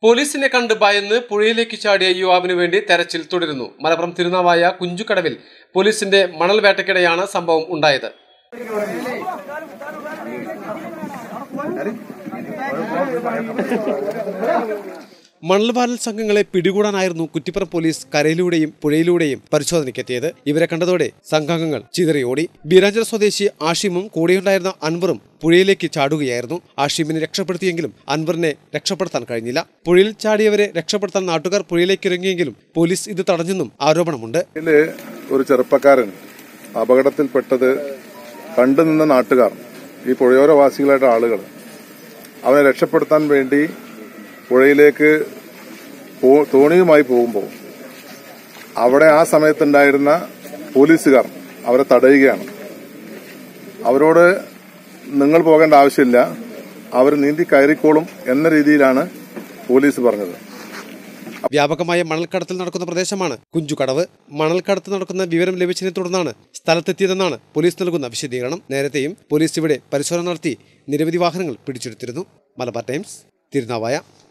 പോലീസിനെ കണ്ട് ഭയന്ന് പുഴയിലേക്ക് ചാടിയ യുവാവിനു വേണ്ടി തെരച്ചിൽ തുടരുന്നു. മലപ്പുറം തിരുനാവായ കുഞ്ചുകടവിൽ പോലീസിന്റെ മണൽ വേട്ടയ്ക്കിടെയാണ് സംഭവം ഉണ്ടായത്. മണൽവാരൽ സംഘങ്ങളെ പിടികൂടാനായിരുന്നു കുറ്റിപ്പുറം പോലീസ് കരയിലൂടെയും പുഴയിലൂടെയും പരിശോധനയ്ക്കെത്തിയത്. ഇവരെ കണ്ടതോടെ സംഘാംഗങ്ങൾ ചിതറിയോടി. ബീരാഞ്ചിറ സ്വദേശി ആഷിമും കൂടെയുണ്ടായിരുന്ന അൻവറും പുഴയിലേക്ക് ചാടുകയായിരുന്നു. ആഷിമിനെ രക്ഷപ്പെടുത്തിയെങ്കിലും അൻവറിനെ രക്ഷപ്പെടുത്താൻ കഴിഞ്ഞില്ല. പുഴയിൽ ചാടിയവരെ രക്ഷപ്പെടുത്താൻ നാട്ടുകാർ പുഴയിലേക്ക് ഇറങ്ങിയെങ്കിലും പോലീസ് ഇത് തടഞ്ഞെന്നും ആരോപണമുണ്ട്. ഒരു ചെറുപ്പക്കാരൻ അപകടത്തിൽപ്പെട്ടത് കണ്ടുനിന്ന നാട്ടുകാർ, ഈ പുഴയോരവാസികളായിട്ട് ആളുകൾ അവനെ രക്ഷപ്പെടുത്താൻ വേണ്ടി പുഴയിലേക്ക് തോണിയുമായി പോകുമ്പോൾ അവിടെ ആ സമയത്തുണ്ടായിരുന്ന പോലീസുകാർ അവരെ തടയുകയാണ്. അവരോട് നിങ്ങൾ പോകേണ്ട ആവശ്യമില്ല, അവർ നീന്തി കയറിക്കോളും എന്ന രീതിയിലാണ് പോലീസ് പറഞ്ഞത്. വ്യാപകമായ മണൽക്കടത്തിൽ നടക്കുന്ന പ്രദേശമാണ് കുഞ്ചുകടവ്. മണൽക്കടത്ത് നടക്കുന്ന വിവരം ലഭിച്ചതിനെ തുടർന്നാണ് സ്ഥലത്തെത്തിയതെന്നാണ് പോലീസ് നൽകുന്ന വിശദീകരണം. നേരത്തെയും പോലീസ് ഇവിടെ പരിശോധന നടത്തി നിരവധി വാഹനങ്ങൾ പിടിച്ചെടുത്തിരുന്നു. മലബാർ ടൈംസ്, തിരുനാവായ.